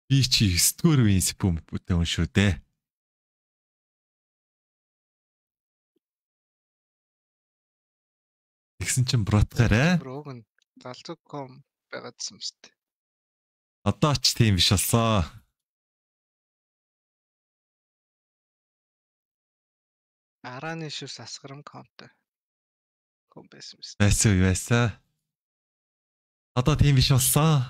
Би чи 9-р үеийн спүмтэй хүн шүү дээ. Тэгсэн чинь бротгаарэ. Брог нь галзуу.com байгаадсан мэт. Одоо ч тийм биш болсоо. Арааны шивс асгарам контой. Ком байсан мэт. Байсан уу байсан. Одоо тийм биш болсоо.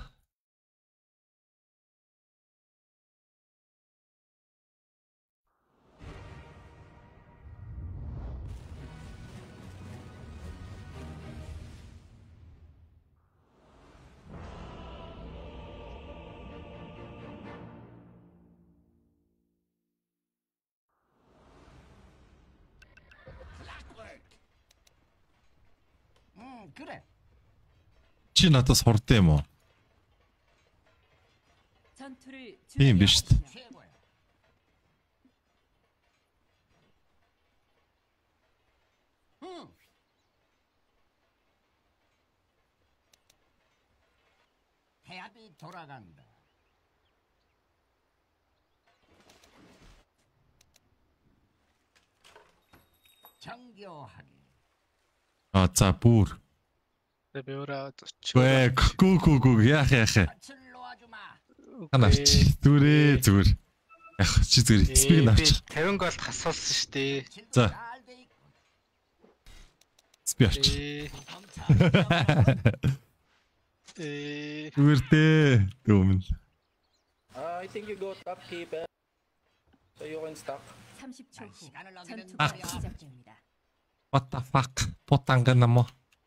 그래. Чи надаас хурд юм уу? Тийм биш үү? 최고야. 해압이 돌아간다. 정교하게. А за бүр. Би өөрөө Гэ гү яах. 밭을 놓아주마. Анаач зүрээ зүр. Ях чи зүр спиг навч. 50 голд хасуулсан шүү дээ. За. Спиач. Үрдээ дөөмн. I think you go top keeper. So you can stock. 30초 후 전투가 시작됩니다. What the fuck? Потангана мо.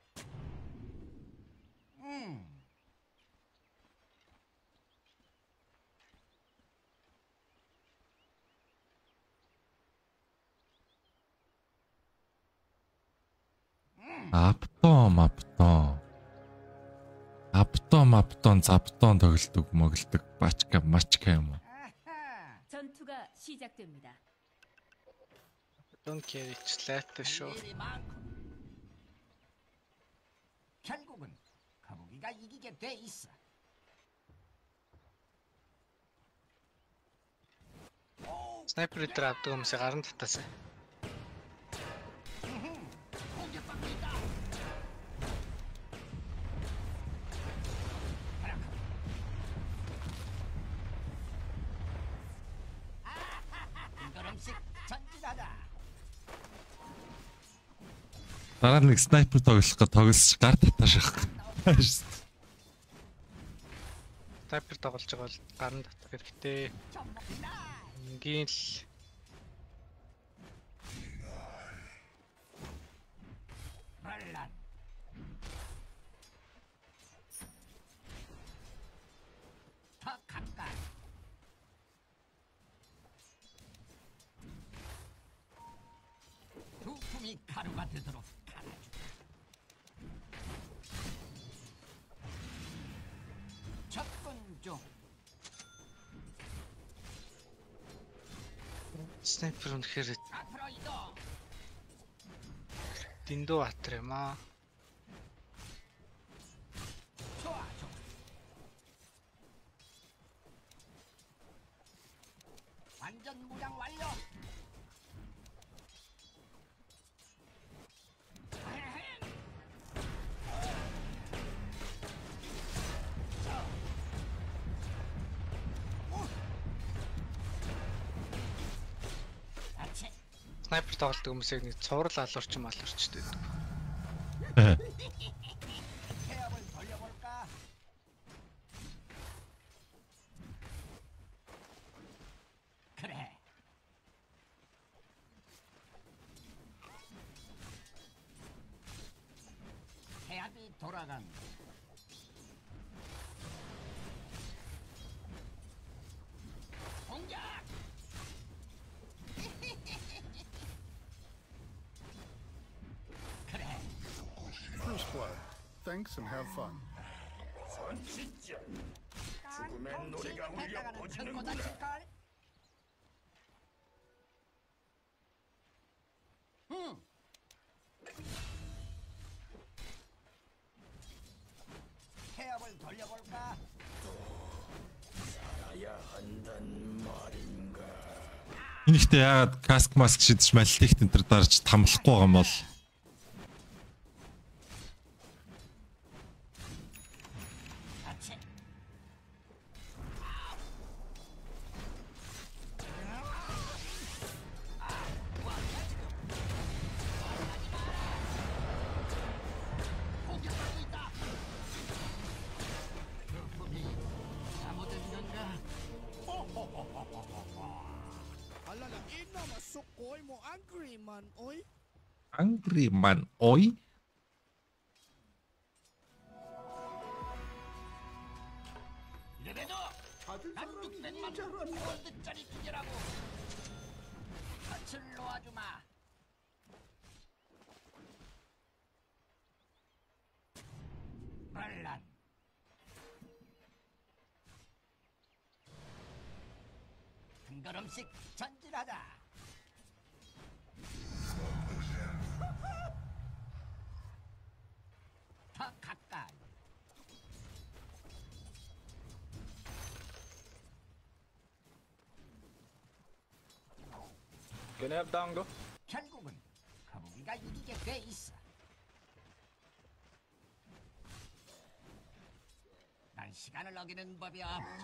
Аптон заптон тоглолдог моглдог бачка мачка юм уу? 전투가 시작됩니다. Don't care it's late show. 결국은 거북이가 이기게 돼 있어. Снайпер дээр авдаг хүмүүсээ гарын татаасаа. 걸음씩 전진하자. Дараа нэг снайпер тоглох гэж тоглож гар татааш ах. Снайпер тоглож байгаа бол гарын татах хэрэгтэй. Ингийн л 반란. 더 가까이. 부품이 가루가 되도록 갈아줘. 접근 중. снайпер үнэхээр 앞으로 이동. дэндүү атар юм аа. 좋아, 좋아. 완전 무장 완료. Снайпер тоглолдог хүмүүсийг нэг цуврал алуурч малуурчтэй. 태엽을 돌려볼까? 그래. 태엽이 돌아간다. 공격! 그래. First blood. Thanks and have fun. 해나가는 전보다 칠걸? 태엽을 돌려볼까? Энийхтэй яагаад каск маск шидэж маллих тентэр дарж тамлахгүй байгаа юм бол Angry man oi. 이래봬도 난 600만 골드짜리 기계라고. 밭을 놓아주마. 반란. 한 걸음씩 전진하자. 더 가까이. Can I have Dango? 결국은 거북이가 이기게 돼 있어. 난 시간을 어기는 법이 없지.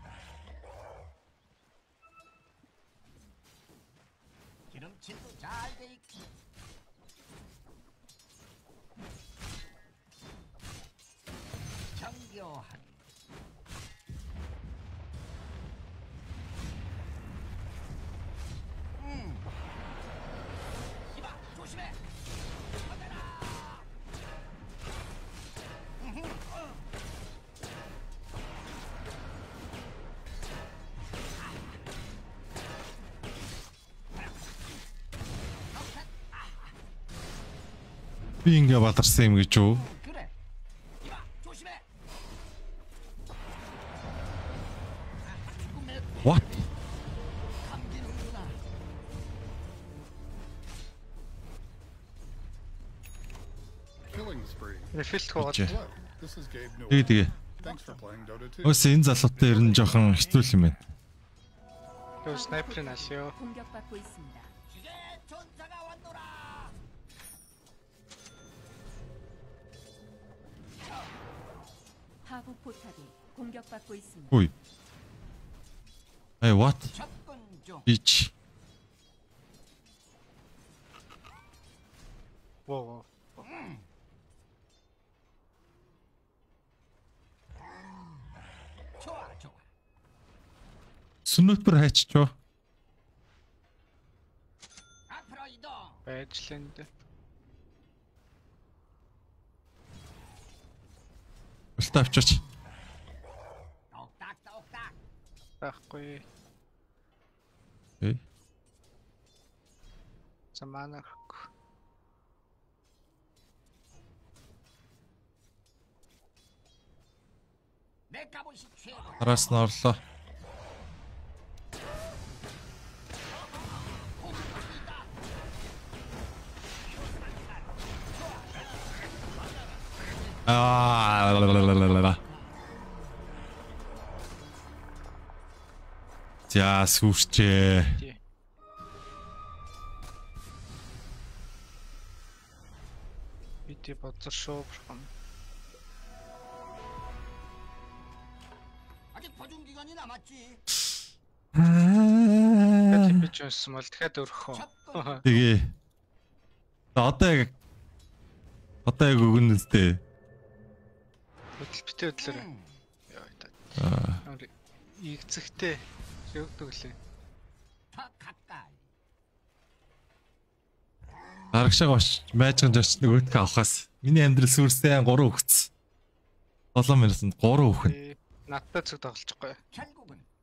기름칠도 잘 돼 있고. 정교한. 이봐, 조심해. 받아라. Би ингээ бадарсан юм гэж үү? 그래. 이봐, 조심해. 꿈에 What? 감기는구나. Killing spree. Рефилт хоогаад Hello, this is Gabe Newell. Тэгээ. Thanks for playing Dota 2. Өөс энэ залуутай ер нь жоохон хэцүү юм байна. 그 스나이퍼를 하세요. 공격받고 있습니다. 기계 전사가 왔노라. 하부 포탑이 공격받고 있습니다. Ui. Hey, what? 접근 중. Bitch. 뭐 좋아, 좋아. Snooper хайччоо. 앞으로 이동. байжлаа. Өлтөө авчаач. 똑딱 똑딱. Байхгүй. Окей. Замана гэхгүй. 내 갑옷이 최고. Араас нь орлоо. За сүрчээ. Бид бодсоо шүү бурхан. 아직 보증 기간이 남았지. Тэгээд би ч унсан бол дахиад өрхөө. 접근. Тэгээ. Одоо яг өгнө үстэй. Хөдөлбөртэй хөдлөөр. Яа та. Игцэгтэй өгдөг лээ. 더 가까이. Дарагшаага майжхан жорч нөгөөдхөө авахаас миний амьдрал сүрсэн 3 өгц. 7 минутанд 3 өгнө. Надтай зүг тоглохгүй. 결국은